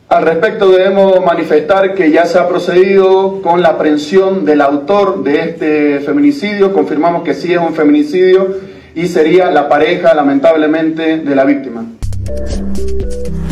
Al respecto debemos manifestar que ya se ha procedido con la aprehensión del autor de este feminicidio. Confirmamos que sí es un feminicidio y sería la pareja, lamentablemente, de la víctima.